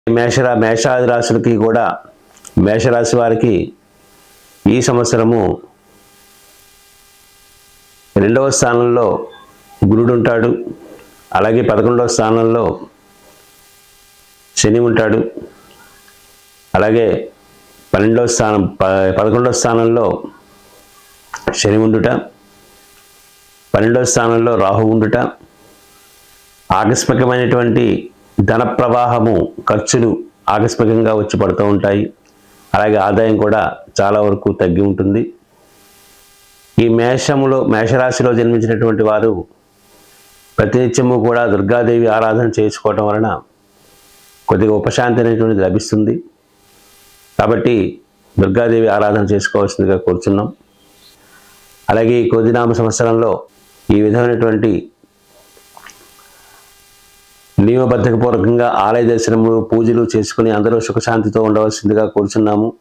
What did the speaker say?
మేషాది రాశులకి కూడా మేషరాశి వారికి ఈ సంవత్సరము 2వ స్థానంలో గురుడు ఉంటాడు. అలాగే 11వ స్థానంలో శని ఉంటాడు. అలాగే 11వ స్థానంలో శని ఉండుట, 12వ స్థానంలో రాహు ఉండుట, ఆకస్మికమైనటువంటి ధన ప్రవాహము, ఖర్చులు ఆకస్మికంగా వచ్చి పడుతూ ఉంటాయి. అలాగే ఆదాయం కూడా చాలా వరకు తగ్గి ఉంటుంది. ఈ మేషరాశిలో జన్మించినటువంటి వారు ప్రతినిత్యము కూడా దుర్గాదేవి ఆరాధన చేసుకోవటం వలన కొద్దిగా ఉపశాంతి అనేటువంటిది లభిస్తుంది. కాబట్టి దుర్గాదేవి ఆరాధన చేసుకోవాల్సిందిగా కోరుచున్నాం. అలాగే ఈ క్రోధినామ సంవత్సరంలో ఈ విధమైనటువంటి నియమబద్ధపూర్వకంగా ఆలయ దర్శనములు, పూజలు చేసుకుని అందరూ సుఖశాంతితో ఉండవలసిందిగా కోరుచున్నాము.